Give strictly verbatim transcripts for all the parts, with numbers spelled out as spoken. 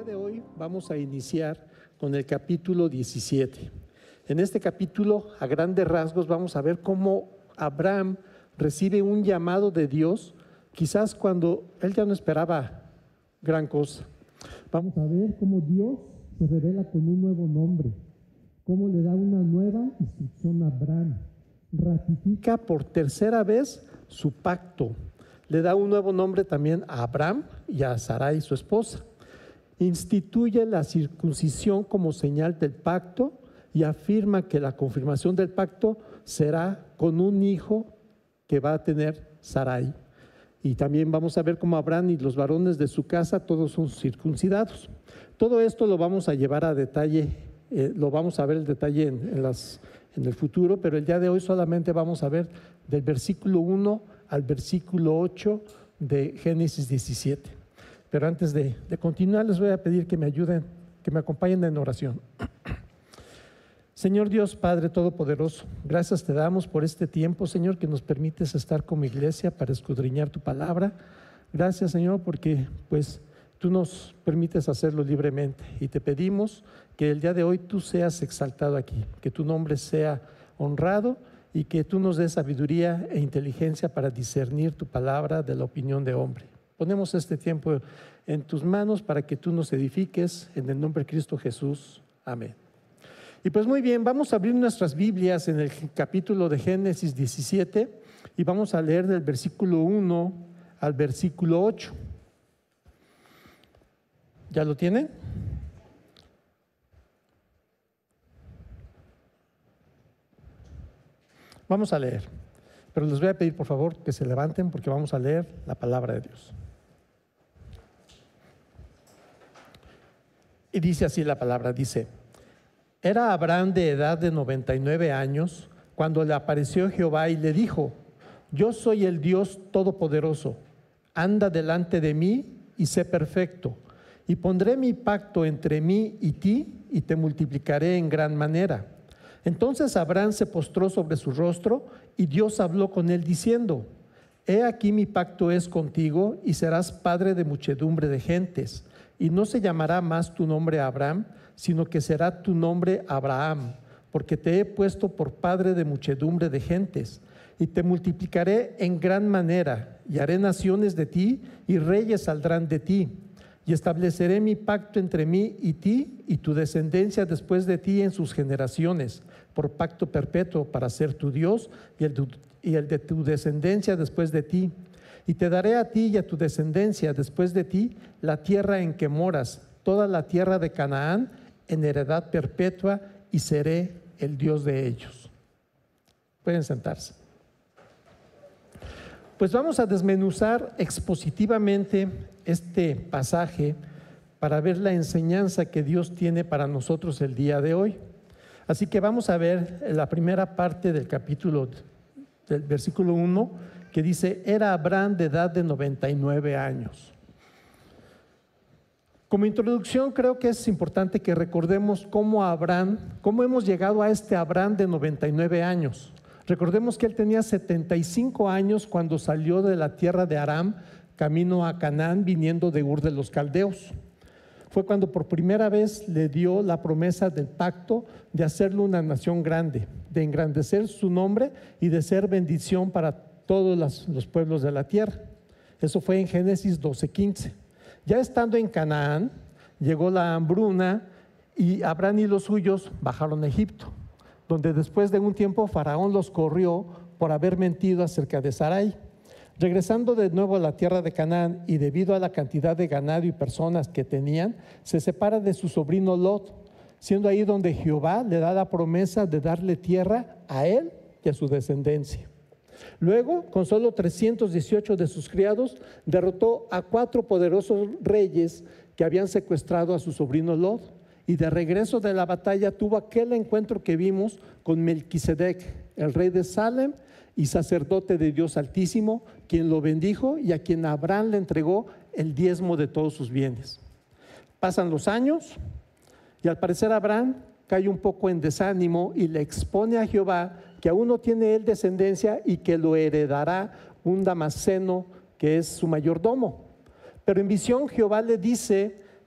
de hoy vamos a iniciar con el capítulo diecisiete. En este capítulo, a grandes rasgos, vamos a ver cómo Abraham recibe un llamado de Dios, quizás cuando él ya no esperaba gran cosa. Vamos a ver cómo Dios se revela con un nuevo nombre, cómo le da una nueva instrucción a Abraham, ratifica por tercera vez su pacto, le da un nuevo nombre también a Abraham y a Sarai, su esposa. Instituye la circuncisión como señal del pacto y afirma que la confirmación del pacto será con un hijo que va a tener Sarai. Y también vamos a ver cómo Abraham y los varones de su casa todos son circuncidados. Todo esto lo vamos a llevar a detalle, eh, lo vamos a ver el detalle en, en, las, en el futuro, pero el día de hoy solamente vamos a ver del versículo uno al versículo ocho de Génesis diecisiete. Pero antes de, de continuar, les voy a pedir que me ayuden, que me acompañen en oración. Señor Dios, Padre Todopoderoso, gracias te damos por este tiempo, Señor, que nos permites estar como iglesia para escudriñar tu palabra. Gracias, Señor, porque pues tú nos permites hacerlo libremente y te pedimos que el día de hoy tú seas exaltado aquí, que tu nombre sea honrado y que tú nos des sabiduría e inteligencia para discernir tu palabra de la opinión de hombre. Ponemos este tiempo en tus manos para que tú nos edifiques en el nombre de Cristo Jesús. Amén. Y pues muy bien, vamos a abrir nuestras Biblias en el capítulo de Génesis diecisiete y vamos a leer del versículo uno al versículo ocho. ¿Ya lo tienen? Vamos a leer, pero les voy a pedir por favor que se levanten porque vamos a leer la palabra de Dios. Y dice así la palabra, dice: Era Abraham de edad de noventa y nueve años cuando le apareció Jehová y le dijo: Yo soy el Dios Todopoderoso, anda delante de mí y sé perfecto, y pondré mi pacto entre mí y ti y te multiplicaré en gran manera. Entonces Abraham se postró sobre su rostro y Dios habló con él diciendo: He aquí mi pacto es contigo y serás padre de muchedumbre de gentes, y no se llamará más tu nombre Abraham, sino que será tu nombre Abraham, porque te he puesto por padre de muchedumbre de gentes, y te multiplicaré en gran manera, y haré naciones de ti, y reyes saldrán de ti, y estableceré mi pacto entre mí y ti, y tu descendencia después de ti en sus generaciones, por pacto perpetuo para ser tu Dios, y el, y el de tu descendencia después de ti. Y te daré a ti y a tu descendencia después de ti la tierra en que moras, toda la tierra de Canaán, en heredad perpetua, y seré el Dios de ellos. Pueden sentarse. Pues vamos a desmenuzar expositivamente este pasaje para ver la enseñanza que Dios tiene para nosotros el día de hoy. Así que vamos a ver la primera parte del capítulo, del versículo uno, que dice: Era Abraham de edad de noventa y nueve años. Como introducción, creo que es importante que recordemos cómo Abraham, cómo hemos llegado a este Abraham de noventa y nueve años. Recordemos que él tenía setenta y cinco años cuando salió de la tierra de Aram, camino a Canaán, viniendo de Ur de los Caldeos. Fue cuando por primera vez le dio la promesa del pacto de hacerlo una nación grande, de engrandecer su nombre y de ser bendición para todos los, los pueblos de la tierra. Eso fue en Génesis doce quince. Ya estando en Canaán, llegó la hambruna y Abraham y los suyos bajaron a Egipto, donde después de un tiempo Faraón los corrió por haber mentido acerca de Sarai. Regresando de nuevo a la tierra de Canaán y debido a la cantidad de ganado y personas que tenían, se separa de su sobrino Lot, siendo ahí donde Jehová le da la promesa de darle tierra a él y a su descendencia. Luego, con solo trescientos dieciocho de sus criados, derrotó a cuatro poderosos reyes que habían secuestrado a su sobrino Lot, y de regreso de la batalla tuvo aquel encuentro que vimos con Melquisedec, el rey de Salem y sacerdote de Dios Altísimo, quien lo bendijo y a quien Abraham le entregó el diezmo de todos sus bienes. Pasan los años y al parecer Abraham cae un poco en desánimo y le expone a Jehová que aún no tiene él descendencia y que lo heredará un damasceno que es su mayordomo. Pero en visión Jehová le dice que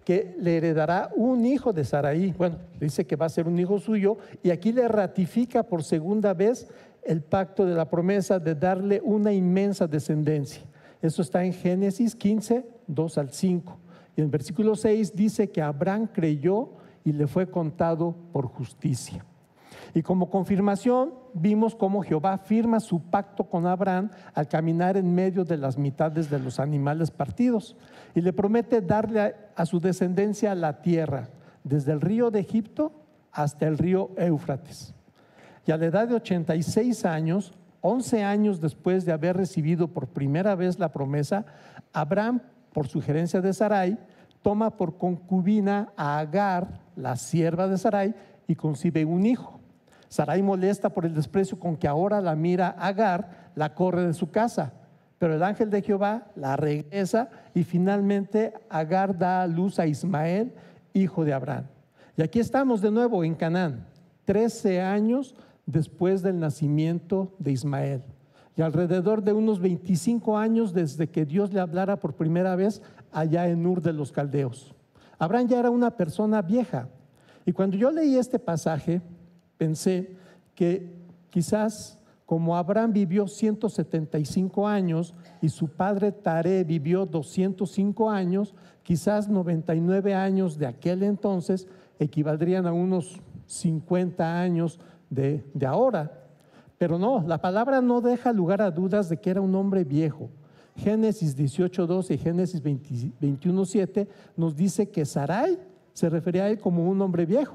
que le heredará un hijo de Sarai. Bueno, dice que va a ser un hijo suyo, y aquí le ratifica por segunda vez el pacto de la promesa de darle una inmensa descendencia. Eso está en Génesis quince, dos al cinco. Y en el versículo seis dice que Abraham creyó y le fue contado por justicia. Y como confirmación vimos cómo Jehová firma su pacto con Abraham al caminar en medio de las mitades de los animales partidos, y le promete darle a, a su descendencia la tierra, desde el río de Egipto hasta el río Éufrates. Y a la edad de ochenta y seis años, once años después de haber recibido por primera vez la promesa, Abraham, por sugerencia de Sarai, toma por concubina a Agar, la sierva de Sarai, y concibe un hijo. Sarai, molesta por el desprecio con que ahora la mira Agar, la corre de su casa, pero el ángel de Jehová la regresa, y finalmente Agar da a luz a Ismael, hijo de Abraham. Y aquí estamos de nuevo en Canaán, trece años después del nacimiento de Ismael, y alrededor de unos veinticinco años desde que Dios le hablara por primera vez allá en Ur de los Caldeos. Abraham ya era una persona vieja, y cuando yo leí este pasaje pensé que quizás como Abraham vivió ciento setenta y cinco años y su padre Taré vivió doscientos cinco años, quizás noventa y nueve años de aquel entonces equivaldrían a unos cincuenta años de, de ahora. Pero no, la palabra no deja lugar a dudas de que era un hombre viejo. Génesis dieciocho doce y Génesis veintiuno siete nos dice que Sarai se refería a él como un hombre viejo.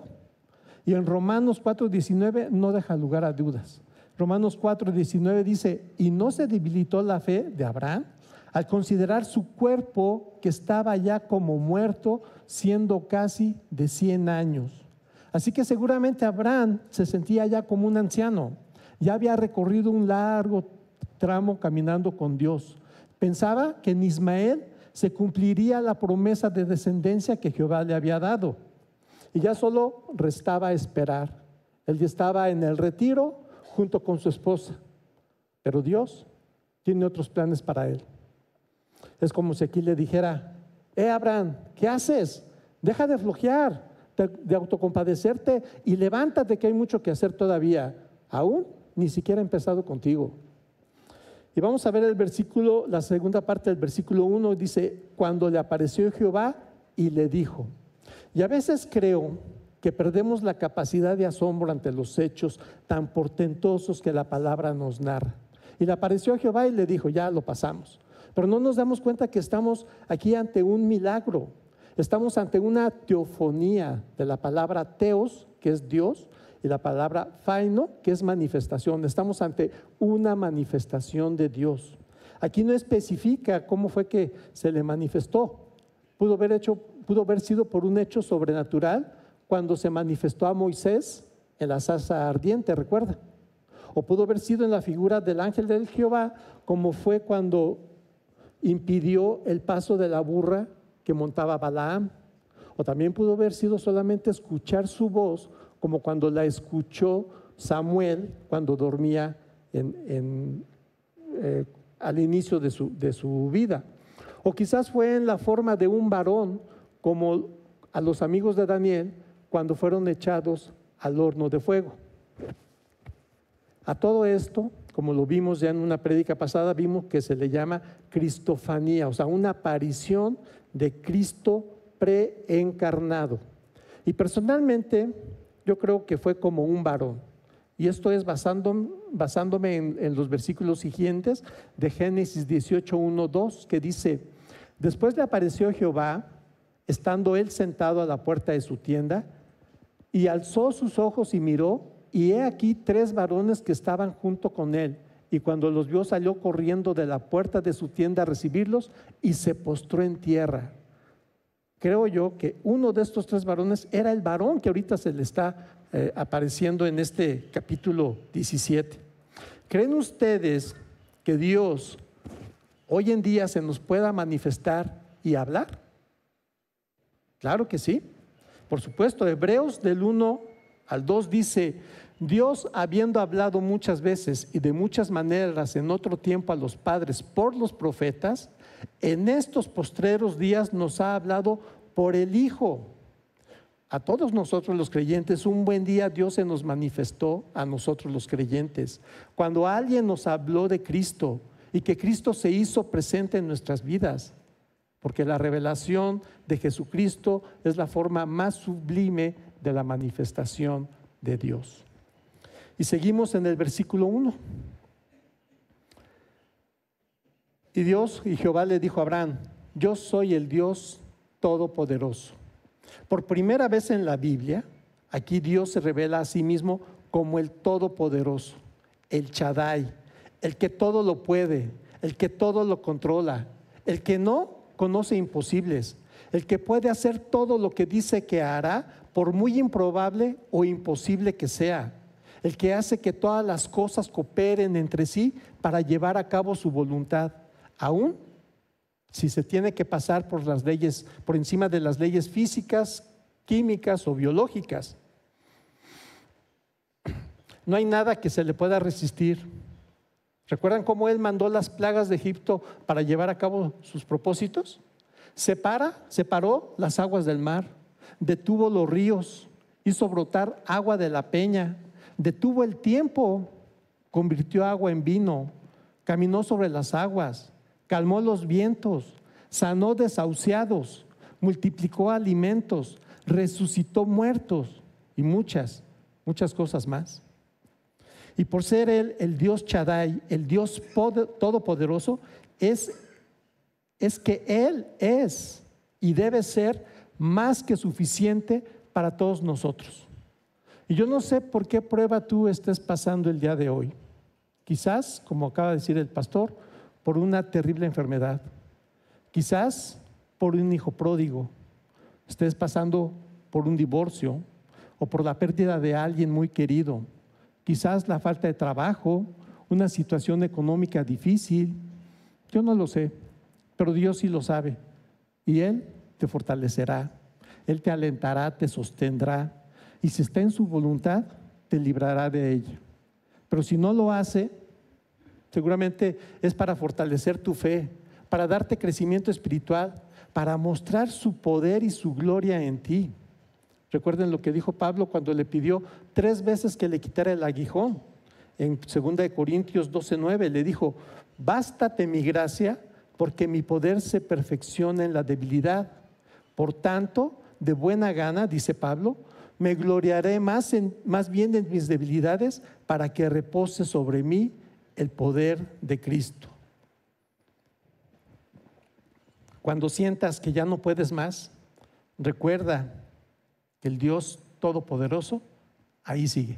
Y en Romanos cuatro diecinueve no deja lugar a dudas. Romanos cuatro diecinueve dice: y no se debilitó la fe de Abraham al considerar su cuerpo, que estaba ya como muerto, siendo casi de cien años. Así que seguramente Abraham se sentía ya como un anciano. Ya había recorrido un largo tramo caminando con Dios. Pensaba que en Ismael se cumpliría la promesa de descendencia que Jehová le había dado. Y ya solo restaba esperar. Él ya estaba en el retiro junto con su esposa. Pero Dios tiene otros planes para él. Es como si aquí le dijera: eh Abraham, ¿qué haces? Deja de flojear, de, de autocompadecerte, y levántate, que hay mucho que hacer todavía. Aún ni siquiera he empezado contigo. Y vamos a ver el versículo, la segunda parte del versículo uno, dice: cuando le apareció Jehová y le dijo. Y a veces creo que perdemos la capacidad de asombro ante los hechos tan portentosos que la palabra nos narra. Y le apareció Jehová y le dijo, ya lo pasamos. Pero no nos damos cuenta que estamos aquí ante un milagro. Estamos ante una teofonía de la palabra teos, que es Dios, y la palabra faino, que es manifestación. Estamos ante una manifestación de Dios. Aquí no especifica cómo fue que se le manifestó. Pudo haber hecho, pudo haber sido por un hecho sobrenatural cuando se manifestó a Moisés en la zarza ardiente, ¿recuerda? O pudo haber sido en la figura del ángel del Jehová, como fue cuando impidió el paso de la burra que montaba Balaam. O también pudo haber sido solamente escuchar su voz, como cuando la escuchó Samuel cuando dormía en, en, eh, al inicio de su, de su vida. O quizás fue en la forma de un varón, como a los amigos de Daniel cuando fueron echados al horno de fuego. A todo esto, como lo vimos ya en una prédica pasada, vimos que se le llama cristofanía, o sea, una aparición de Cristo preencarnado. Y personalmente yo creo que fue como un varón. Y esto es basando, basándome en, en los versículos siguientes de Génesis dieciocho, uno, dos, que dice: después le apareció Jehová, estando él sentado a la puerta de su tienda, y alzó sus ojos y miró, y he aquí tres varones que estaban junto con él. Y cuando los vio, salió corriendo de la puerta de su tienda a recibirlos y se postró en tierra. Creo yo que uno de estos tres varones era el varón que ahorita se le está eh, apareciendo en este capítulo diecisiete. ¿Creen ustedes que Dios hoy en día se nos pueda manifestar y hablar? Claro que sí. Por supuesto, Hebreos del uno al dos dice: Dios, habiendo hablado muchas veces y de muchas maneras en otro tiempo a los padres por los profetas, en estos postreros días nos ha hablado por el Hijo. A todos nosotros los creyentes, un buen día Dios se nos manifestó a nosotros los creyentes. Cuando alguien nos habló de Cristo y que Cristo se hizo presente en nuestras vidas, porque la revelación de Jesucristo es la forma más sublime de la manifestación de Dios. Y seguimos en el versículo uno. Y Dios y Jehová le dijo a Abraham: yo soy el Dios Todopoderoso. Por primera vez en la Biblia, aquí Dios se revela a sí mismo como el Todopoderoso, el Shaddai, el que todo lo puede, el que todo lo controla, el que no conoce imposibles, el que puede hacer todo lo que dice que hará, por muy improbable o imposible que sea, el que hace que todas las cosas cooperen entre sí para llevar a cabo su voluntad, aún si se tiene que pasar por las leyes, por encima de las leyes físicas, químicas o biológicas. No hay nada que se le pueda resistir. ¿Recuerdan cómo Él mandó las plagas de Egipto para llevar a cabo sus propósitos? Separa, separó las aguas del mar, detuvo los ríos, hizo brotar agua de la peña, detuvo el tiempo, convirtió agua en vino, caminó sobre las aguas, calmó los vientos, sanó desahuciados, multiplicó alimentos, resucitó muertos y muchas, muchas cosas más. Y por ser Él el Dios Shaddai, el Dios Todopoderoso, es, es que Él es y debe ser más que suficiente para todos nosotros. Y yo no sé por qué prueba tú estés pasando el día de hoy. Quizás, como acaba de decir el pastor, por una terrible enfermedad. Quizás por un hijo pródigo. Estés pasando por un divorcio o por la pérdida de alguien muy querido. Quizás la falta de trabajo, una situación económica difícil. Yo no lo sé, pero Dios sí lo sabe. Y Él te fortalecerá, Él te alentará, te sostendrá. Y si está en su voluntad, te librará de ella. Pero si no lo hace, seguramente es para fortalecer tu fe, para darte crecimiento espiritual, para mostrar su poder y su gloria en ti. Recuerden lo que dijo Pablo cuando le pidió tres veces que le quitara el aguijón. En segunda de Corintios doce nueve le dijo: bástate mi gracia, porque mi poder se perfecciona en la debilidad. Por tanto, de buena gana, dice Pablo, me gloriaré más, en, más bien en mis debilidades, para que repose sobre mí el poder de Cristo. Cuando sientas que ya no puedes más, recuerda que el Dios Todopoderoso ahí sigue.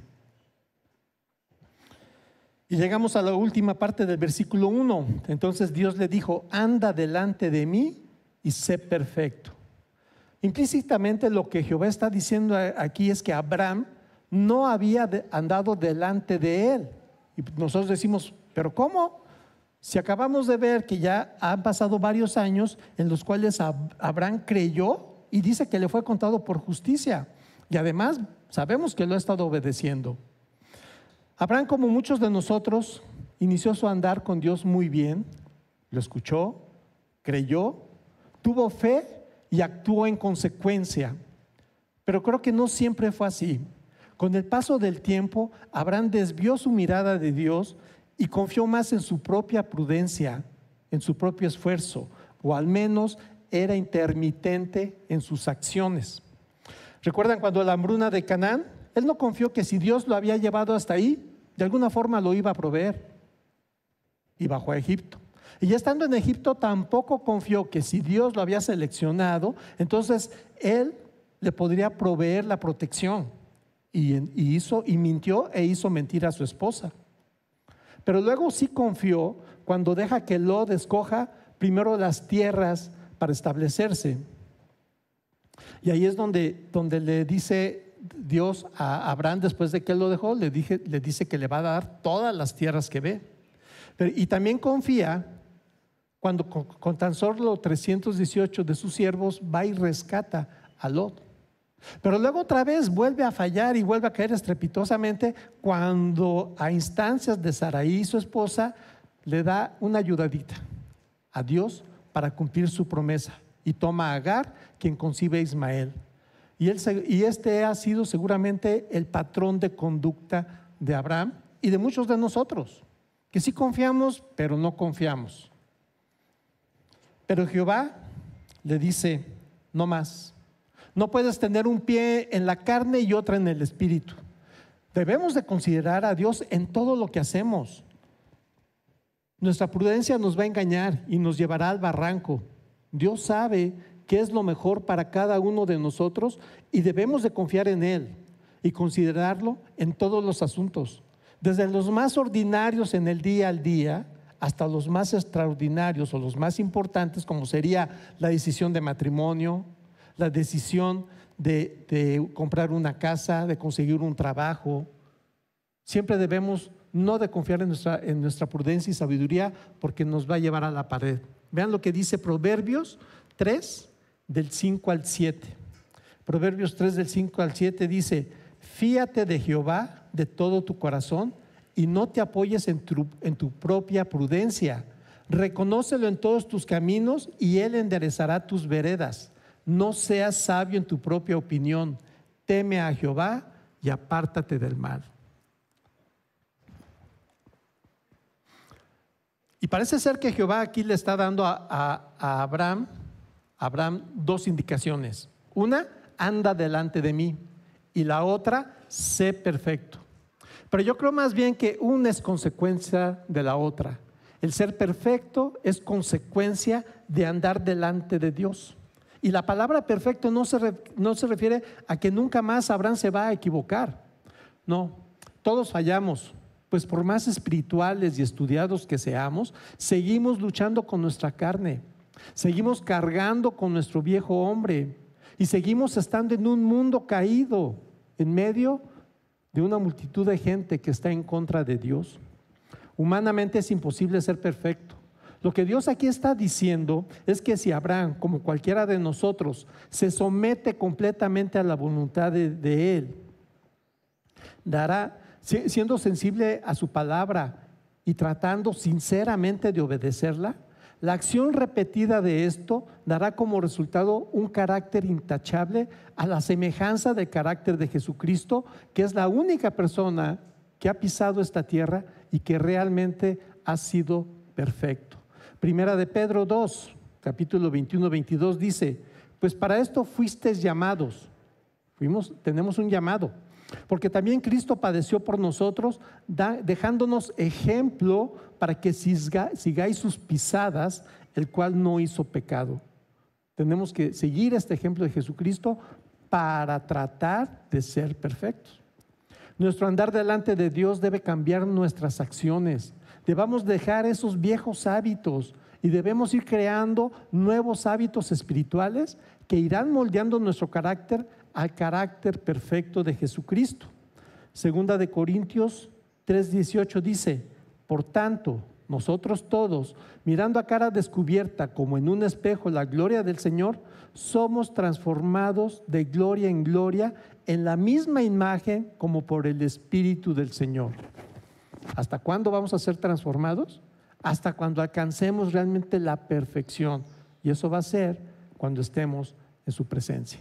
Y llegamos a la última parte del versículo uno. Entonces Dios le dijo: anda delante de mí y sé perfecto. Implícitamente lo que Jehová está diciendo aquí es que Abraham no había andado delante de él. Y nosotros decimos: ¿pero cómo? Si acabamos de ver que ya han pasado varios años en los cuales Abraham creyó y dice que le fue contado por justicia. Y además sabemos que lo ha estado obedeciendo. Abraham, como muchos de nosotros, inició su andar con Dios muy bien. Lo escuchó, creyó, tuvo fe y actuó en consecuencia. Pero creo que no siempre fue así. Con el paso del tiempo, Abraham desvió su mirada de Dios y confió más en su propia prudencia, en su propio esfuerzo, o al menos era intermitente en sus acciones. ¿Recuerdan cuando la hambruna de Canaán? Él no confió que si Dios lo había llevado hasta ahí, de alguna forma lo iba a proveer. Y bajó a Egipto. Y ya estando en Egipto tampoco confió que si Dios lo había seleccionado, entonces Él le podría proveer la protección. Y, y hizo, y mintió e hizo mentir a su esposa. Pero luego sí confió cuando deja que Lot escoja primero las tierras para establecerse. Y ahí es donde, donde le dice Dios a Abraham, después de que él lo dejó, le, dije, le dice que le va a dar todas las tierras que ve. Pero, y también confía cuando con, con tan solo trescientos dieciocho de sus siervos va y rescata a Lot. Pero luego otra vez vuelve a fallar y vuelve a caer estrepitosamente cuando a instancias de Sarai, su esposa, le da una ayudadita a Dios para cumplir su promesa y toma a Agar, quien concibe a Ismael. Y, él, y este ha sido seguramente el patrón de conducta de Abraham y de muchos de nosotros, que sí confiamos, pero no confiamos. Pero Jehová le dice: no más. No puedes tener un pie en la carne y otra en el espíritu. Debemos de considerar a Dios en todo lo que hacemos. Nuestra prudencia nos va a engañar y nos llevará al barranco. Dios sabe qué es lo mejor para cada uno de nosotros y debemos de confiar en Él y considerarlo en todos los asuntos, desde los más ordinarios en el día al día hasta los más extraordinarios o los más importantes, como sería la decisión de matrimonio, la decisión de, de comprar una casa, de conseguir un trabajo. Siempre debemos no de confiar en nuestra, en nuestra prudencia y sabiduría, porque nos va a llevar a la pared. Vean lo que dice Proverbios tres, del cinco al siete. Proverbios tres, del cinco al siete dice: fíate de Jehová de todo tu corazón y no te apoyes en tu, en tu propia prudencia. Reconócelo en todos tus caminos y Él enderezará tus veredas. No seas sabio en tu propia opinión. Teme a Jehová y apártate del mal. Y parece ser que Jehová aquí le está dando a, a, a Abraham, a Abraham dos indicaciones. Una: anda delante de mí, y la otra: sé perfecto. Pero yo creo más bien que una es consecuencia de la otra. El ser perfecto es consecuencia de andar delante de Dios. Y la palabra perfecto no se, re, no se refiere a que nunca más Abraham se va a equivocar. No, todos fallamos. Pues por más espirituales y estudiados que seamos, seguimos luchando con nuestra carne, seguimos cargando con nuestro viejo hombre y seguimos estando en un mundo caído, en medio de una multitud de gente que está en contra de Dios. Humanamente es imposible ser perfecto. Lo que Dios aquí está diciendo es que si Abraham, como cualquiera de nosotros, se somete completamente a la voluntad de, de Él, dará, siendo sensible a su palabra y tratando sinceramente de obedecerla, la acción repetida de esto dará como resultado un carácter intachable a la semejanza del carácter de Jesucristo, que es la única persona que ha pisado esta tierra y que realmente ha sido perfecto. Primera de Pedro dos, capítulo veintiuno, veintidós dice: pues para esto fuisteis llamados. Fuimos, tenemos un llamado. Porque también Cristo padeció por nosotros, da, dejándonos ejemplo para que siga, sigáis sus pisadas, el cual no hizo pecado. Tenemos que seguir este ejemplo de Jesucristo para tratar de ser perfectos. Nuestro andar delante de Dios debe cambiar nuestras acciones. Debemos dejar esos viejos hábitos y debemos ir creando nuevos hábitos espirituales que irán moldeando nuestro carácter al carácter perfecto de Jesucristo. Segunda de Corintios tres dieciocho dice: por tanto, nosotros todos, mirando a cara descubierta como en un espejo la gloria del Señor, somos transformados de gloria en gloria en la misma imagen como por el Espíritu del Señor. ¿Hasta cuándo vamos a ser transformados? Hasta cuando alcancemos realmente la perfección. Y eso va a ser cuando estemos en su presencia.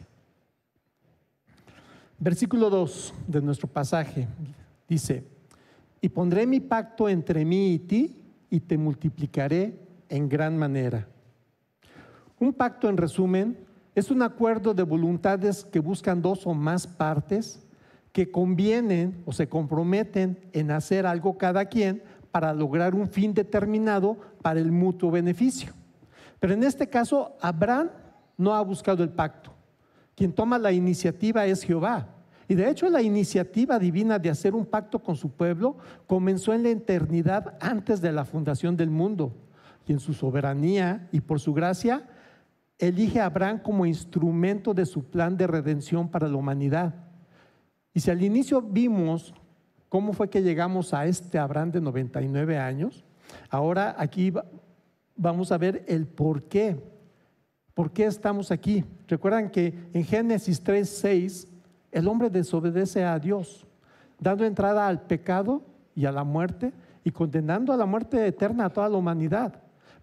Versículo dos de nuestro pasaje dice: y pondré mi pacto entre mí y ti y te multiplicaré en gran manera. Un pacto, en resumen, es un acuerdo de voluntades que buscan dos o más partes que convienen o se comprometen en hacer algo cada quien para lograr un fin determinado para el mutuo beneficio. Pero en este caso, Abraham no ha buscado el pacto. Quien toma la iniciativa es Jehová. Y de hecho la iniciativa divina de hacer un pacto con su pueblo comenzó en la eternidad antes de la fundación del mundo. Y en su soberanía y por su gracia, elige a Abraham como instrumento de su plan de redención para la humanidad. Y si al inicio vimos cómo fue que llegamos a este Abraham de noventa y nueve años, ahora aquí vamos a ver el por qué. ¿Por qué estamos aquí? Recuerdan que en Génesis tres seis el hombre desobedece a Dios, dando entrada al pecado y a la muerte y condenando a la muerte eterna a toda la humanidad.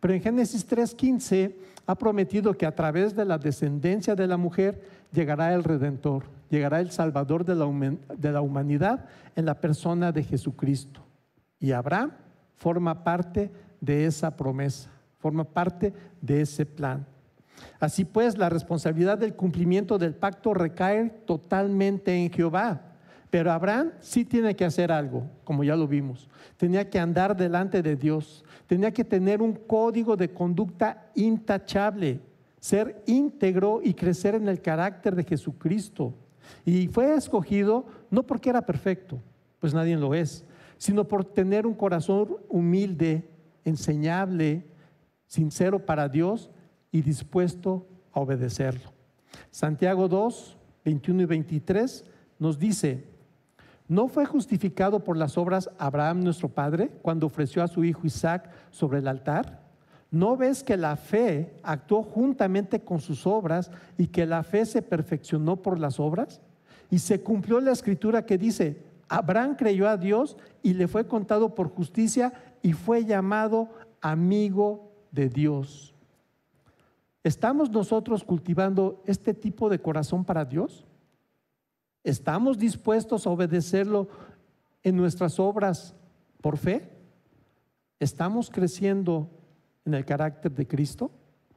Pero en Génesis tres quince ha prometido que a través de la descendencia de la mujer llegará el Redentor, llegará el Salvador de la, de la humanidad en la persona de Jesucristo. Y Abraham forma parte de esa promesa, forma parte de ese plan. Así pues, la responsabilidad del cumplimiento del pacto recae totalmente en Jehová. Pero Abraham sí tiene que hacer algo, como ya lo vimos. Tenía que andar delante de Dios, tenía que tener un código de conducta intachable, ser íntegro y crecer en el carácter de Jesucristo. Y fue escogido no porque era perfecto, pues nadie lo es, sino por tener un corazón humilde, enseñable, sincero para Dios y dispuesto a obedecerlo. Santiago dos, veintiuno y veintitrés nos dice: ¿no fue justificado por las obras Abraham nuestro padre cuando ofreció a su hijo Isaac sobre el altar? ¿No ves que la fe actuó juntamente con sus obras y que la fe se perfeccionó por las obras? Y se cumplió la escritura que dice: Abraham creyó a Dios y le fue contado por justicia y fue llamado amigo de Dios. ¿Estamos nosotros cultivando este tipo de corazón para Dios? ¿Estamos dispuestos a obedecerlo en nuestras obras por fe? ¿Estamos creciendo en el carácter de Cristo?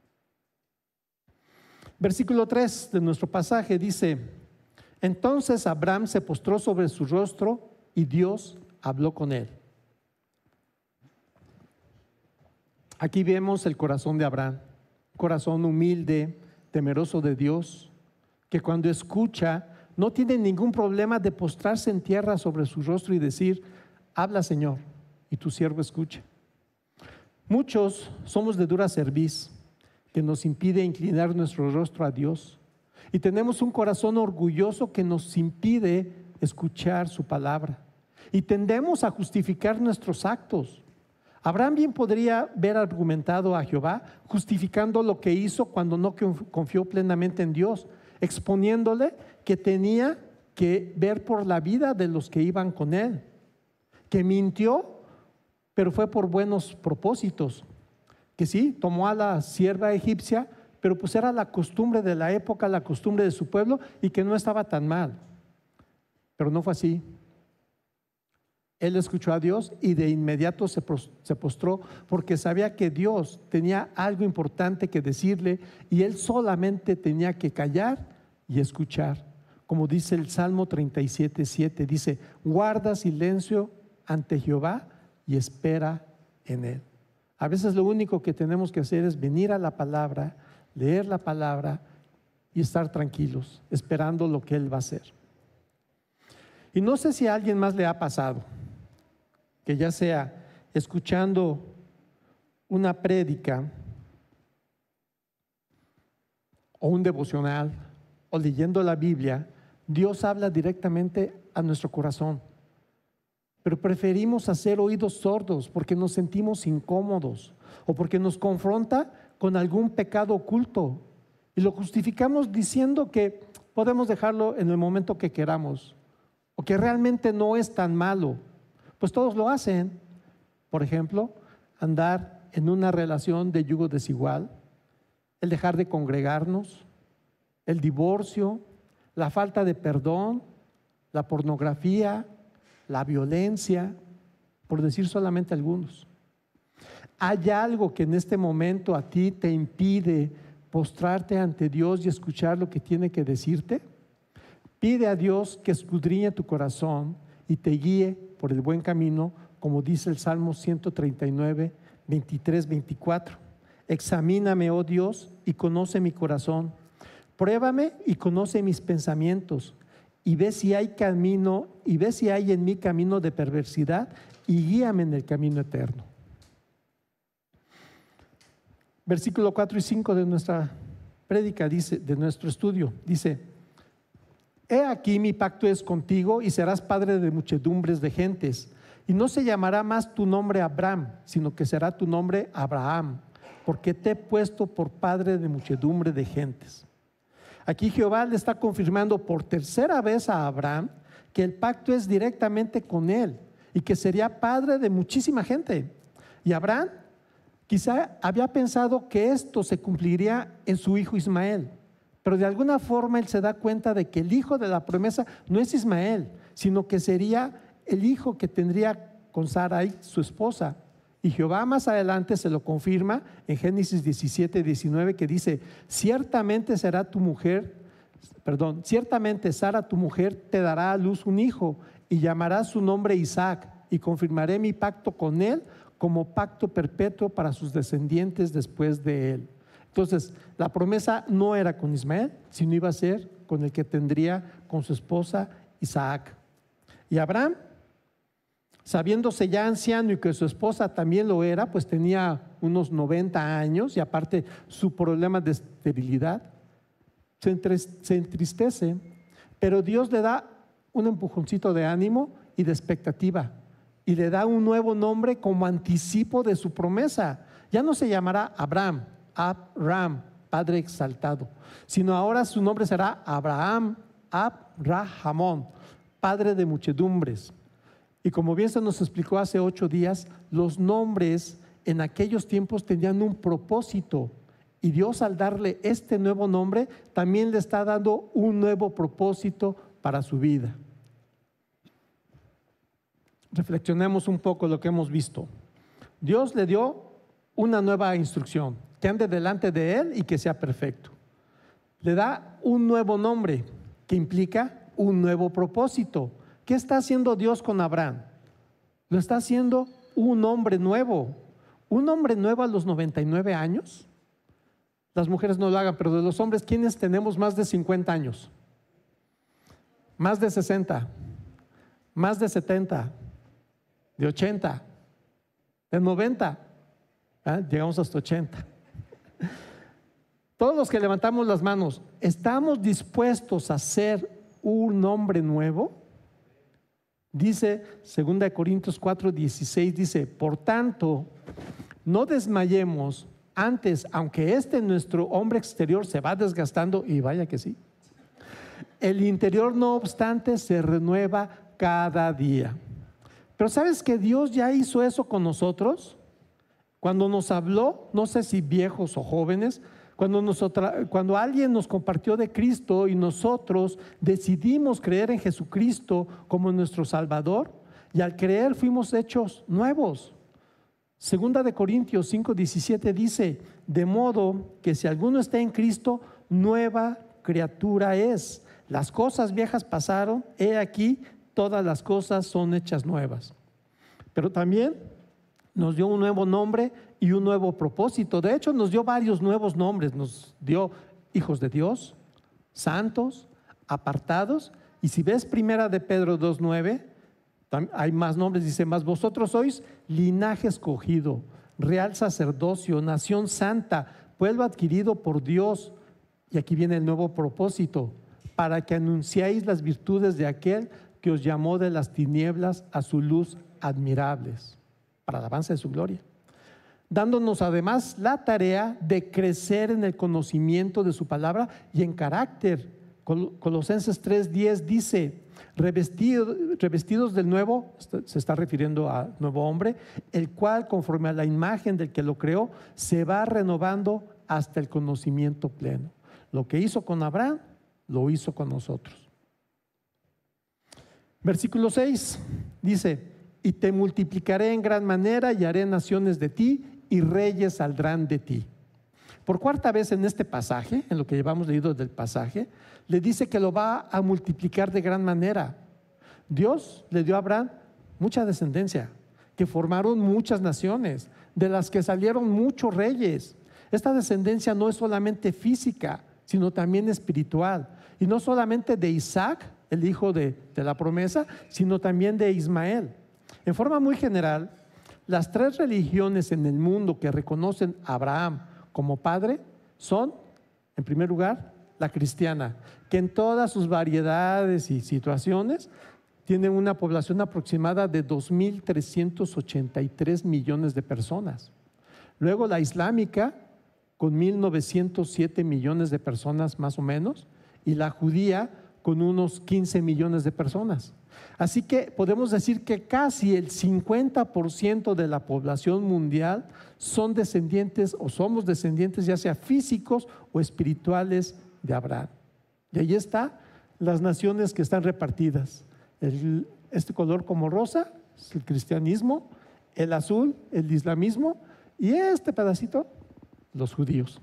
Versículo tres de nuestro pasaje dice: entonces Abraham se postró sobre su rostro y Dios habló con él. Aquí vemos el corazón de Abraham, un corazón humilde, temeroso de Dios, que cuando escucha no tiene ningún problema de postrarse en tierra sobre su rostro y decir: habla, Señor, y tu siervo escucha. Muchos somos de dura cerviz, que nos impide inclinar nuestro rostro a Dios, y tenemos un corazón orgulloso que nos impide escuchar su palabra, y tendemos a justificar nuestros actos. Abraham bien podría haber argumentado a Jehová justificando lo que hizo cuando no confió plenamente en Dios, exponiéndole que tenía que ver por la vida de los que iban con él, que mintió, pero fue por buenos propósitos, que sí, tomó a la sierva egipcia, pero pues era la costumbre de la época, la costumbre de su pueblo, y que no estaba tan mal. Pero no fue así. Él escuchó a Dios y de inmediato se postró, porque sabía que Dios tenía algo importante que decirle y él solamente tenía que callar y escuchar. Como dice el Salmo treinta y siete, siete, dice: guarda silencio ante Jehová y espera en él. A veces lo único que tenemos que hacer es venir a la palabra, leer la palabra y estar tranquilos, esperando lo que él va a hacer. Y no sé si a alguien más le ha pasado, que ya sea escuchando una prédica o un devocional o leyendo la Biblia, Dios habla directamente a nuestro corazón, pero preferimos hacer oídos sordos porque nos sentimos incómodos o porque nos confronta con algún pecado oculto y lo justificamos diciendo que podemos dejarlo en el momento que queramos o que realmente no es tan malo. Pues todos lo hacen. Por ejemplo, andar en una relación de yugo desigual, el dejar de congregarnos, el divorcio, la falta de perdón, la pornografía, la violencia, por decir solamente algunos. ¿Hay algo que en este momento a ti te impide postrarte ante Dios y escuchar lo que tiene que decirte? Pide a Dios que escudriñe tu corazón y te guíe por el buen camino, como dice el Salmo ciento treinta y nueve, veintitrés, veinticuatro. Examíname, oh Dios, y conoce mi corazón. Pruébame y conoce mis pensamientos, y ve si hay camino, y ve si hay en mí camino de perversidad, y guíame en el camino eterno. Versículo cuatro y cinco de nuestra prédica dice, de nuestro estudio, dice: he aquí mi pacto es contigo y serás padre de muchedumbres de gentes, y no se llamará más tu nombre Abraham, sino que será tu nombre Abraham, porque te he puesto por padre de muchedumbre de gentes. Aquí Jehová le está confirmando por tercera vez a Abraham que el pacto es directamente con él y que sería padre de muchísima gente. Y Abraham Quizá había pensado que esto se cumpliría en su hijo Ismael, pero de alguna forma él se da cuenta de que el hijo de la promesa no es Ismael, sino que sería el hijo que tendría con Sarai, su esposa. Y Jehová más adelante se lo confirma en Génesis diecisiete, diecinueve, que dice: ciertamente será tu mujer, perdón, ciertamente Sara tu mujer te dará a luz un hijo y llamará su nombre Isaac, y confirmaré mi pacto con él como pacto perpetuo para sus descendientes después de él. Entonces, la promesa no era con Ismael, sino iba a ser con el que tendría con su esposa Isaac. Y Abraham, sabiéndose ya anciano y que su esposa también lo era, pues tenía unos noventa años y aparte su problema de esterilidad, se entristece, pero Dios le da un empujoncito de ánimo y de expectativa y le da un nuevo nombre como anticipo de su promesa. Ya no se llamará Abraham, Abram, Padre exaltado, sino ahora su nombre será Abraham, Abrahamón, Padre de muchedumbres. Y como bien se nos explicó hace ocho días, los nombres en aquellos tiempos tenían un propósito. Y Dios, al darle este nuevo nombre, también le está dando un nuevo propósito para su vida. Reflexionemos un poco lo que hemos visto. Dios le dio una nueva instrucción: que ande delante de él y que sea perfecto. Le da un nuevo nombre que implica un nuevo propósito. ¿Qué está haciendo Dios con Abraham? Lo está haciendo un hombre nuevo. Un hombre nuevo a los noventa y nueve años. Las mujeres no lo hagan, pero de los hombres, ¿quiénes tenemos más de cincuenta años? Más de sesenta, más de setenta, de ochenta, de noventa, ¿eh? Llegamos hasta ochenta. Todos los que levantamos las manos, ¿estamos dispuestos a ser un hombre nuevo? Dice segunda de Corintios cuatro, dieciséis, dice: por tanto, no desmayemos. Antes, aunque este nuestro hombre exterior se va desgastando, y vaya que sí, el interior no obstante se renueva cada día. Pero ¿sabes que Dios ya hizo eso con nosotros? Cuando nos habló, no sé si viejos o jóvenes, cuando, nosotros, cuando alguien nos compartió de Cristo y nosotros decidimos creer en Jesucristo como nuestro Salvador, y al creer fuimos hechos nuevos. Segunda de Corintios cinco, diecisiete dice: de modo que si alguno está en Cristo, nueva criatura es. Las cosas viejas pasaron, he aquí, todas las cosas son hechas nuevas. Pero también nos dio un nuevo nombre y un nuevo propósito. De hecho, nos dio varios nuevos nombres. Nos dio hijos de Dios, santos, apartados. Y si ves primera de Pedro dos, nueve, hay más nombres. Dice: mas vosotros sois linaje escogido, real sacerdocio, nación santa, pueblo adquirido por Dios. Y aquí viene el nuevo propósito: para que anunciéis las virtudes de aquel que os llamó de las tinieblas a su luz admirables, para alabanza de su gloria, dándonos además la tarea de crecer en el conocimiento de su palabra y en carácter. Colosenses tres, diez dice: Revestido, revestidos del nuevo, se está refiriendo al nuevo hombre, el cual conforme a la imagen del que lo creó se va renovando hasta el conocimiento pleno. Lo que hizo con Abraham, lo hizo con nosotros. Versículo seis dice: y te multiplicaré en gran manera y haré naciones de ti y reyes saldrán de ti. Por cuarta vez en este pasaje, en lo que llevamos leído del pasaje, le dice que lo va a multiplicar de gran manera. Dios le dio a Abraham mucha descendencia, que formaron muchas naciones, de las que salieron muchos reyes. Esta descendencia no es solamente física, sino también espiritual. Y no solamente de Isaac, el hijo de, de la promesa, sino también de Ismael. En forma muy general, las tres religiones en el mundo que reconocen a Abraham como padre son, en primer lugar, la cristiana, que en todas sus variedades y situaciones tiene una población aproximada de dos mil trescientos ochenta y tres millones de personas. Luego la islámica, con mil novecientos siete millones de personas más o menos, y la judía con unos quince millones de personas. Así que podemos decir que casi el cincuenta por ciento de la población mundial son descendientes o somos descendientes ya sea físicos o espirituales de Abraham. Y ahí están las naciones que están repartidas. El, este color como rosa es el cristianismo, el azul el islamismo y este pedacito los judíos.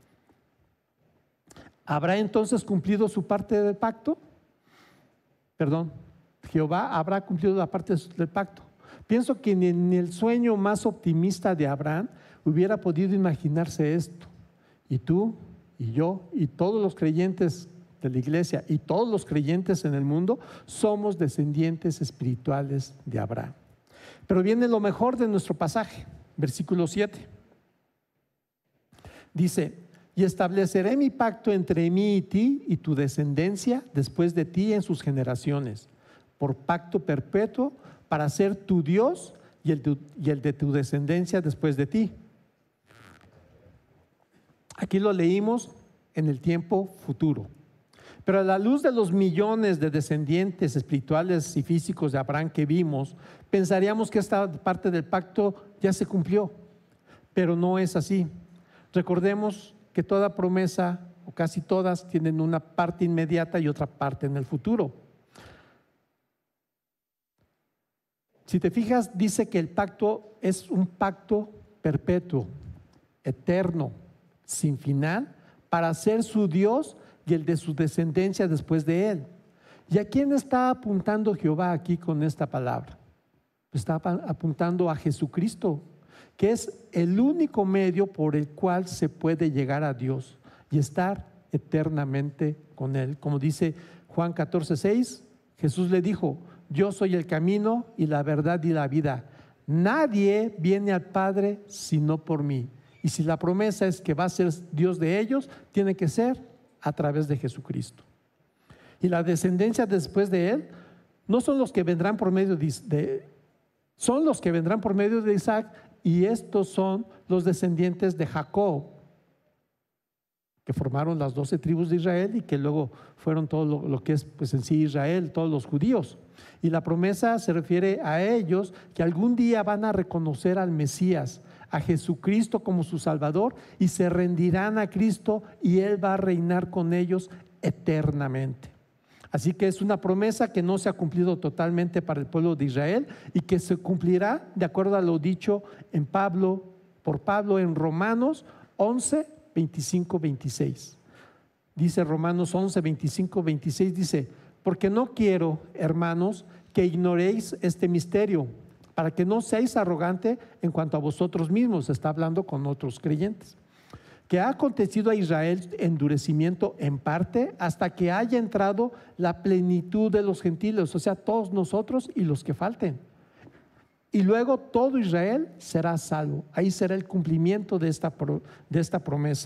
¿Habrá entonces cumplido su parte del pacto? Perdón, Jehová habrá cumplido la parte del pacto. Pienso que ni en el sueño más optimista de Abraham hubiera podido imaginarse esto. Y tú, y yo, y todos los creyentes de la iglesia, y todos los creyentes en el mundo, somos descendientes espirituales de Abraham. Pero viene lo mejor de nuestro pasaje, versículo siete. Dice: y estableceré mi pacto entre mí y ti y tu descendencia después de ti en sus generaciones, por pacto perpetuo, para ser tu Dios y el, de, y el de tu descendencia después de ti. Aquí lo leímos en el tiempo futuro. Pero a la luz de los millones de descendientes espirituales y físicos de Abraham que vimos, pensaríamos que esta parte del pacto ya se cumplió, pero no es así. Recordemos que toda promesa, o casi todas, tienen una parte inmediata y otra parte en el futuro. Si te fijas, dice que el pacto es un pacto perpetuo, eterno, sin final, para ser su Dios y el de su descendencia después de él. ¿Y a quién está apuntando Jehová aquí con esta palabra? Está apuntando a Jesucristo, que es el único medio por el cual se puede llegar a Dios y estar eternamente con Él. Como dice Juan catorce seis, Jesús le dijo: yo soy el camino y la verdad y la vida. Nadie viene al Padre sino por mí. Y si la promesa es que va a ser Dios de ellos, tiene que ser a través de Jesucristo. Y la descendencia después de Él no son los que vendrán por medio de, de son los que vendrán por medio de Isaac, y estos son los descendientes de Jacob, que formaron las doce tribus de Israel y que luego fueron todo lo, lo que es pues en sí Israel, todos los judíos. Y la promesa se refiere a ellos que algún día van a reconocer al Mesías, a Jesucristo como su Salvador, y se rendirán a Cristo y Él va a reinar con ellos eternamente. Así que es una promesa que no se ha cumplido totalmente para el pueblo de Israel y que se cumplirá de acuerdo a lo dicho en Pablo, por Pablo en Romanos once, veinticinco, veintiséis. Dice Romanos once, veinticinco, veintiséis, dice: porque no quiero, hermanos, que ignoréis este misterio, para que no seáis arrogantes en cuanto a vosotros mismos. Está hablando con otros creyentes. Que ha acontecido a Israel endurecimiento en parte hasta que haya entrado la plenitud de los gentiles, o sea, todos nosotros y los que falten. Y luego todo Israel será salvo. Ahí será el cumplimiento de esta, de esta promesa.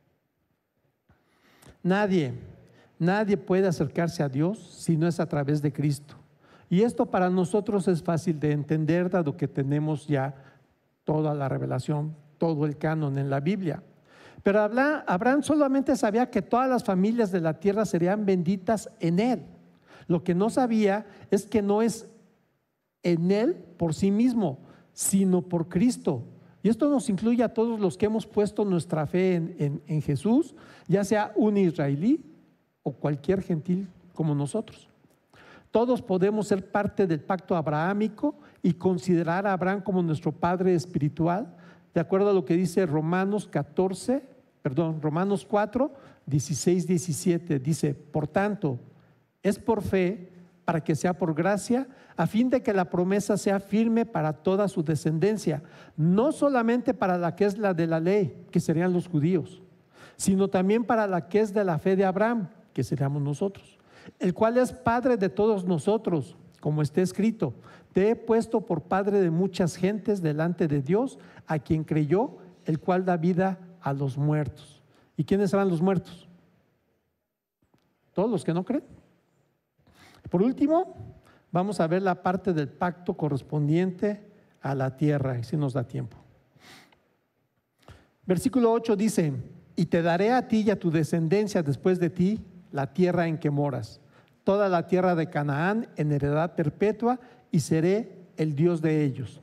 Nadie, nadie puede acercarse a Dios si no es a través de Cristo. Y esto para nosotros es fácil de entender, dado que tenemos ya toda la revelación, todo el canon en la Biblia. Pero Abraham solamente sabía que todas las familias de la tierra serían benditas en él. Lo que no sabía es que no es en él por sí mismo, sino por Cristo. Y esto nos incluye a todos los que hemos puesto nuestra fe en, en, en Jesús, ya sea un israelí o cualquier gentil como nosotros. Todos podemos ser parte del pacto abrahámico y considerar a Abraham como nuestro padre espiritual, de acuerdo a lo que dice Romanos catorce, perdón, Romanos cuatro, dieciséis, diecisiete. Dice: por tanto, es por fe, para que sea por gracia, a fin de que la promesa sea firme para toda su descendencia, no solamente para la que es la de la ley, que serían los judíos, sino también para la que es de la fe de Abraham, que seríamos nosotros, el cual es padre de todos nosotros, como está escrito: te he puesto por padre de muchas gentes delante de Dios, a quien creyó, el cual da vida a los muertos. ¿Y quiénes serán los muertos? Todos los que no creen. Por último, vamos a ver la parte del pacto correspondiente a la tierra, y si nos da tiempo. Versículo ocho dice: y te daré a ti y a tu descendencia después de ti la tierra en que moras, toda la tierra de Canaán en heredad perpetua y seré el Dios de ellos.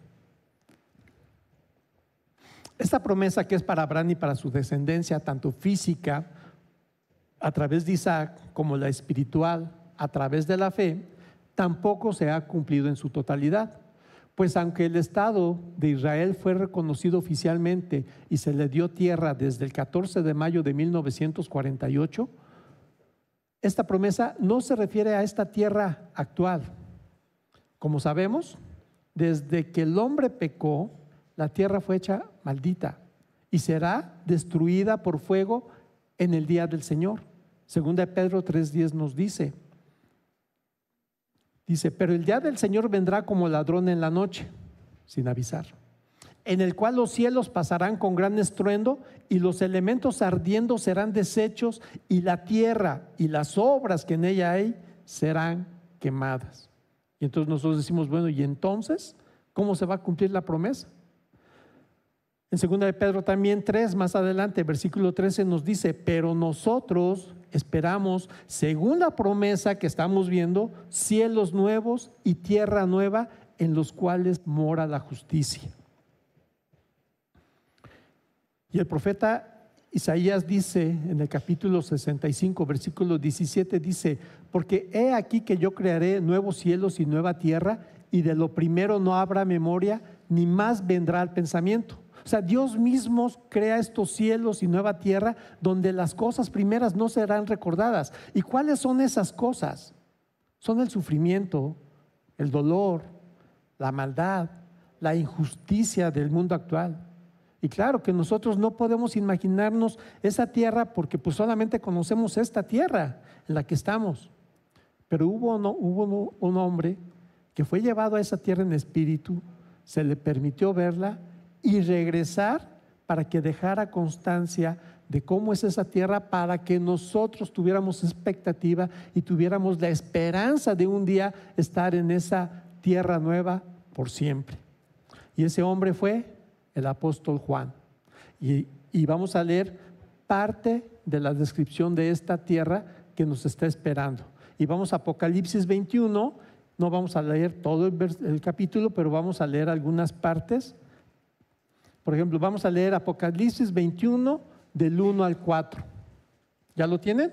Esta promesa que es para Abraham y para su descendencia, tanto física, a través de Isaac, como la espiritual, a través de la fe, tampoco se ha cumplido en su totalidad. Pues aunque el Estado de Israel fue reconocido oficialmente y se le dio tierra desde el catorce de mayo de mil novecientos cuarenta y ocho, esta promesa no se refiere a esta tierra actual. Como sabemos, desde que el hombre pecó, la tierra fue hecha maldita y será destruida por fuego en el día del Señor. Segunda de Pedro tres diez nos dice, dice, pero el día del Señor vendrá como ladrón en la noche, sin avisar, en el cual los cielos pasarán con gran estruendo y los elementos ardiendo serán deshechos y la tierra y las obras que en ella hay serán quemadas. Y entonces nosotros decimos, bueno, ¿y entonces cómo se va a cumplir la promesa? En segunda de Pedro también tres, más adelante, versículo trece nos dice, pero nosotros esperamos, según la promesa que estamos viendo, cielos nuevos y tierra nueva en los cuales mora la justicia. Y el profeta Isaías dice en el capítulo sesenta y cinco, versículo diecisiete, dice, porque he aquí que yo crearé nuevos cielos y nueva tierra, y de lo primero no habrá memoria, ni más vendrá al pensamiento. O sea, Dios mismo crea estos cielos y nueva tierra donde las cosas primeras no serán recordadas. ¿Y cuáles son esas cosas? Son el sufrimiento, el dolor, la maldad, la injusticia del mundo actual. Y claro que nosotros no podemos imaginarnos esa tierra porque pues solamente conocemos esta tierra en la que estamos. Pero hubo, no, hubo un hombre que fue llevado a esa tierra en espíritu, se le permitió verla y regresar para que dejara constancia de cómo es esa tierra, para que nosotros tuviéramos expectativa y tuviéramos la esperanza de un día estar en esa tierra nueva por siempre. Y ese hombre fue el apóstol Juan. Y, y vamos a leer parte de la descripción de esta tierra que nos está esperando. Y vamos a Apocalipsis veintiuno, no vamos a leer todo el, el capítulo, pero vamos a leer algunas partes. Por ejemplo, vamos a leer Apocalipsis veintiuno del uno al cuatro. ¿Ya lo tienen?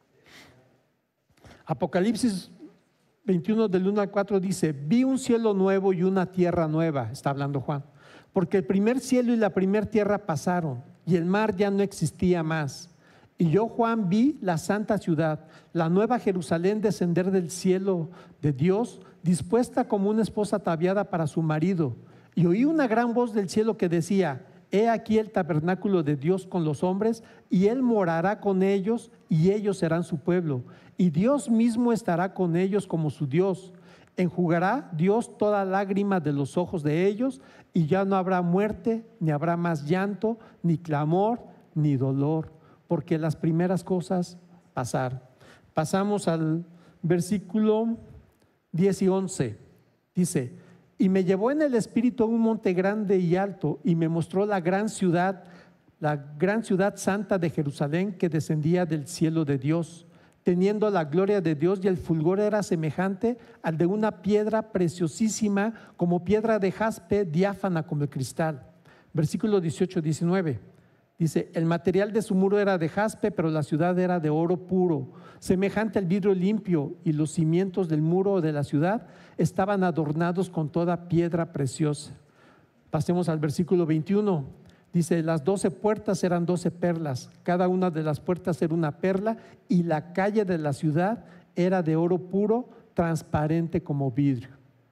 Apocalipsis veintiuno del uno al cuatro dice, vi un cielo nuevo y una tierra nueva, está hablando Juan, porque el primer cielo y la primer tierra pasaron y el mar ya no existía más. Y yo, Juan, vi la santa ciudad, la nueva Jerusalén, descender del cielo de Dios, dispuesta como una esposa ataviada para su marido. Y oí una gran voz del cielo que decía, he aquí el tabernáculo de Dios con los hombres, y Él morará con ellos, y ellos serán su pueblo. Y Dios mismo estará con ellos como su Dios. Enjugará Dios toda lágrima de los ojos de ellos, y ya no habrá muerte, ni habrá más llanto, ni clamor, ni dolor, porque las primeras cosas pasaron. Pasamos al versículo diez y once. Dice, y me llevó en el espíritu a un monte grande y alto, y me mostró la gran ciudad, la gran ciudad santa de Jerusalén, que descendía del cielo de Dios, teniendo la gloria de Dios, y el fulgor era semejante al de una piedra preciosísima, como piedra de jaspe, diáfana como el cristal. Versículo dieciocho, diecinueve. Dice, el material de su muro era de jaspe, pero la ciudad era de oro puro, semejante al vidrio limpio, y los cimientos del muro de la ciudad estaban adornados con toda piedra preciosa. Pasemos al versículo veintiuno. Dice, las doce puertas eran doce perlas, cada una de las puertas era una perla, y la calle de la ciudad era de oro puro, transparente como vidrio.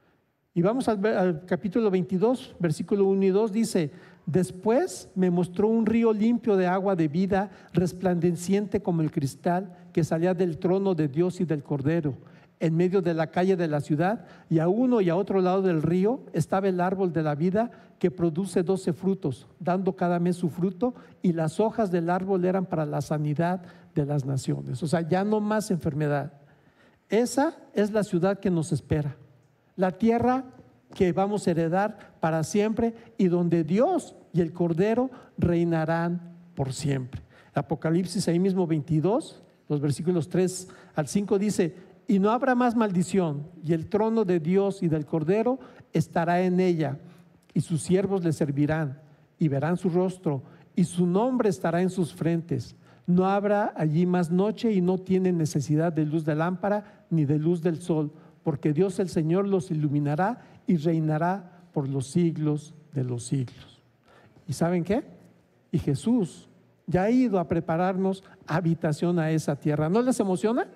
Y vamos al, al capítulo veintidós, versículo uno y dos, dice, después me mostró un río limpio de agua de vida, resplandeciente como el cristal, que salía del trono de Dios y del Cordero. En medio de la calle de la ciudad, y a uno y a otro lado del río, estaba el árbol de la vida, que produce doce frutos, dando cada mes su fruto, y las hojas del árbol eran para la sanidad de las naciones. O sea, ya no más enfermedad. Esa es la ciudad que nos espera, la tierra que vamos a heredar para siempre, y donde Dios y el Cordero reinarán por siempre. Apocalipsis ahí mismo veintidós, los versículos tres al cinco dice, y no habrá más maldición, y el trono de Dios y del Cordero estará en ella, y sus siervos le servirán, y verán su rostro, y su nombre estará en sus frentes. No habrá allí más noche, y no tienen necesidad de luz de lámpara ni de luz del sol, porque Dios el Señor los iluminará y reinará por los siglos de los siglos. ¿Y saben qué? Y Jesús ya ha ido a prepararnos habitación a esa tierra. ¿No les emociona?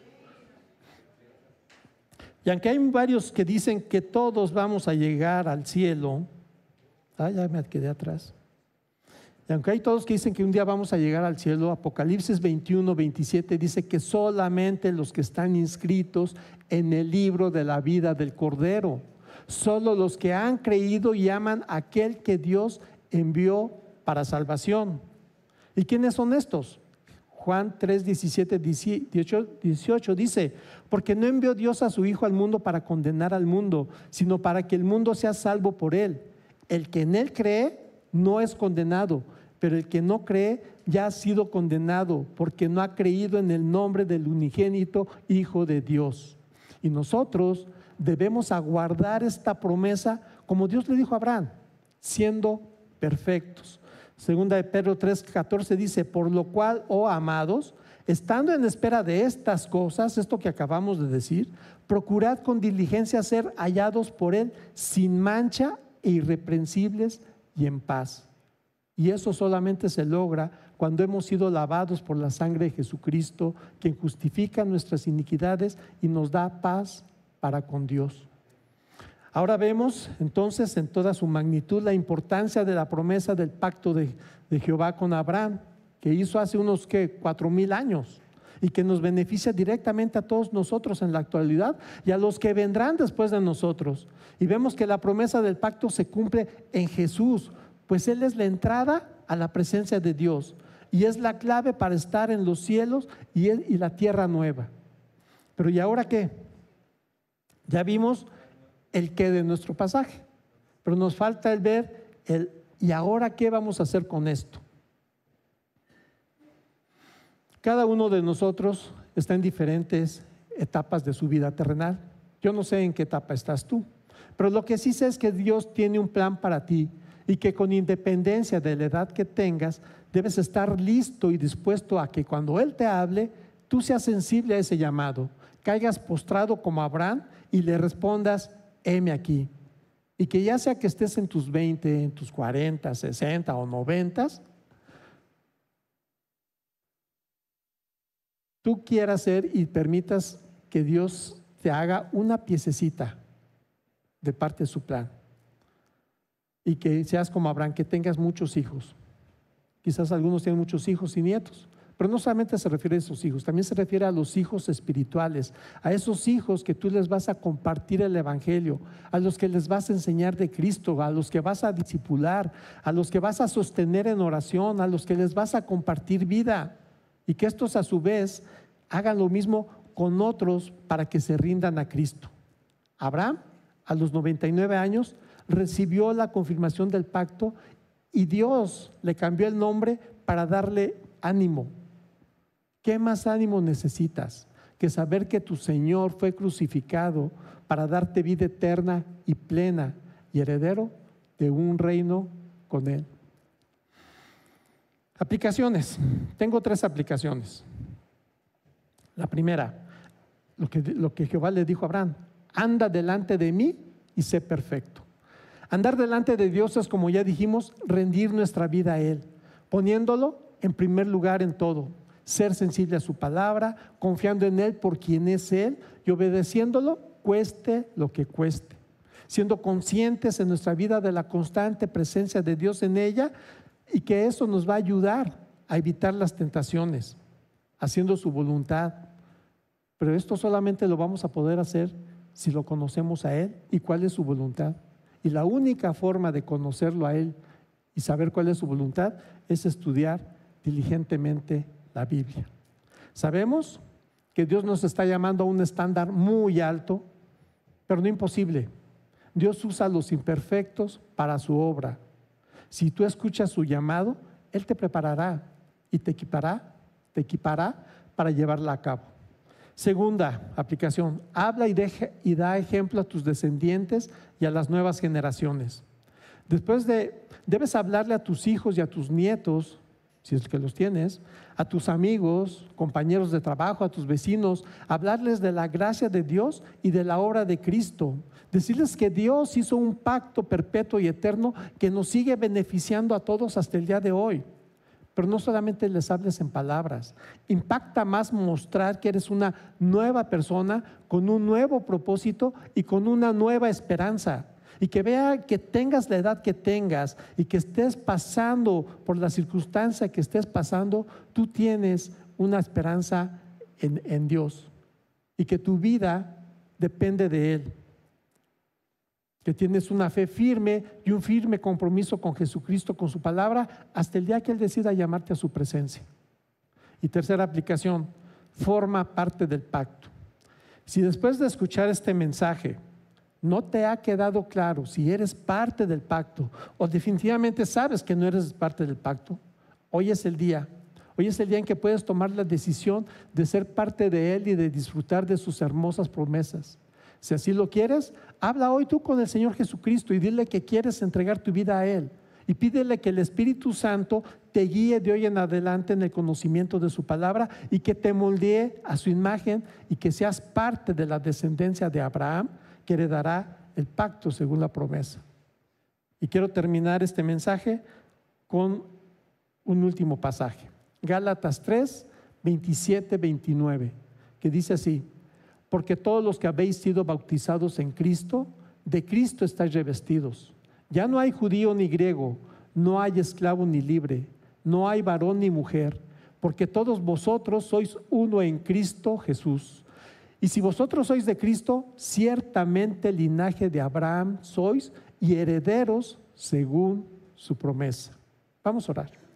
Y aunque hay varios que dicen que todos vamos a llegar al cielo, ah, ya me quedé atrás. Y aunque hay todos que dicen que un día vamos a llegar al cielo, Apocalipsis veintiuno, veintisiete dice que solamente los que están inscritos en el libro de la vida del Cordero, solo los que han creído y aman a aquel que Dios envió para salvación. ¿Y quiénes son estos? Juan tres, diecisiete, dieciocho dice: porque no envió Dios a su Hijo al mundo para condenar al mundo, sino para que el mundo sea salvo por él. El que en él cree no es condenado, pero el que no cree ya ha sido condenado, porque no ha creído en el nombre del unigénito Hijo de Dios. Y nosotros debemos aguardar esta promesa como Dios le dijo a Abraham, siendo perfectos. Segunda de Pedro tres, catorce dice: por lo cual, oh amados, estando en espera de estas cosas, esto que acabamos de decir, procurad con diligencia ser hallados por él sin mancha e irreprensibles y en paz. Y eso solamente se logra cuando hemos sido lavados por la sangre de Jesucristo, quien justifica nuestras iniquidades y nos da paz para con Dios. Ahora vemos entonces en toda su magnitud la importancia de la promesa del pacto de, de Jehová con Abraham, que hizo hace unos ¿qué? cuatro mil años, y que nos beneficia directamente a todos nosotros en la actualidad y a los que vendrán después de nosotros. Y vemos que la promesa del pacto se cumple en Jesús, pues Él es la entrada a la presencia de Dios y es la clave para estar en los cielos y, y la tierra nueva. Pero ¿y ahora qué? Ya vimos el qué de nuestro pasaje, pero nos falta el ver el ¿y ahora qué vamos a hacer con esto? Cada uno de nosotros está en diferentes etapas de su vida terrenal. Yo no sé en qué etapa estás tú, pero lo que sí sé es que Dios tiene un plan para ti y que con independencia de la edad que tengas, debes estar listo y dispuesto a que cuando Él te hable, tú seas sensible a ese llamado, caigas postrado como Abraham y le respondas: heme aquí. Y que ya sea que estés en tus veinte, en tus cuarenta, sesenta o noventa, tú quieras ser y permitas que Dios te haga una piececita de parte de su plan. Y que seas como Abraham, que tengas muchos hijos. Quizás algunos tienen muchos hijos y nietos, pero no solamente se refiere a esos hijos, también se refiere a los hijos espirituales, a esos hijos que tú les vas a compartir el evangelio, a los que les vas a enseñar de Cristo, a los que vas a discipular, a los que vas a sostener en oración, a los que les vas a compartir vida, y que estos a su vez hagan lo mismo con otros para que se rindan a Cristo. Abraham, a los noventa y nueve años, recibió la confirmación del pacto y Dios le cambió el nombre para darle ánimo. ¿Qué más ánimo necesitas que saber que tu Señor fue crucificado para darte vida eterna y plena y heredero de un reino con Él? Aplicaciones. Tengo tres aplicaciones. La primera, lo que, lo que Jehová le dijo a Abraham: anda delante de mí y sé perfecto. Andar delante de Dios es, como ya dijimos, rendir nuestra vida a Él, poniéndolo en primer lugar en todo, ser sensible a su palabra, confiando en Él por quien es Él y obedeciéndolo, cueste lo que cueste, siendo conscientes en nuestra vida de la constante presencia de Dios en ella, y que eso nos va a ayudar a evitar las tentaciones, haciendo su voluntad. Pero esto solamente lo vamos a poder hacer si lo conocemos a Él y cuál es su voluntad. Y la única forma de conocerlo a Él y saber cuál es su voluntad es estudiar diligentemente la Biblia. Sabemos que Dios nos está llamando a un estándar muy alto, pero no imposible. Dios usa a los imperfectos para su obra. Si tú escuchas su llamado, Él te preparará y te equipará, te equipará para llevarla a cabo. Segunda aplicación, habla y, deja, y da ejemplo a tus descendientes y a las nuevas generaciones. Después de, debes hablarle a tus hijos y a tus nietos, si es que los tienes, a tus amigos, compañeros de trabajo, a tus vecinos, hablarles de la gracia de Dios y de la obra de Cristo. Decirles que Dios hizo un pacto perpetuo y eterno que nos sigue beneficiando a todos hasta el día de hoy. Pero no solamente les hables en palabras, impacta más mostrar que eres una nueva persona con un nuevo propósito y con una nueva esperanza. Y que vea que tengas la edad que tengas y que estés pasando por la circunstancia que estés pasando, tú tienes una esperanza en, en Dios y que tu vida depende de Él. Que tienes una fe firme y un firme compromiso con Jesucristo, con su palabra, hasta el día que Él decida llamarte a su presencia. Y tercera aplicación, forma parte del pacto. Si después de escuchar este mensaje no te ha quedado claro si eres parte del pacto o definitivamente sabes que no eres parte del pacto, hoy es el día. Hoy es el día en que puedes tomar la decisión de ser parte de Él y de disfrutar de sus hermosas promesas. Si así lo quieres, habla hoy tú con el Señor Jesucristo y dile que quieres entregar tu vida a Él. Y pídele que el Espíritu Santo te guíe de hoy en adelante en el conocimiento de su palabra y que te moldee a su imagen y que seas parte de la descendencia de Abraham, que heredará el pacto según la promesa. Y quiero terminar este mensaje con un último pasaje. Gálatas tres, veintisiete, veintinueve, que dice así: porque todos los que habéis sido bautizados en Cristo, de Cristo estáis revestidos. Ya no hay judío ni griego, no hay esclavo ni libre, no hay varón ni mujer, porque todos vosotros sois uno en Cristo Jesús. Y si vosotros sois de Cristo, ciertamente linaje de Abraham sois y herederos según su promesa. Vamos a orar.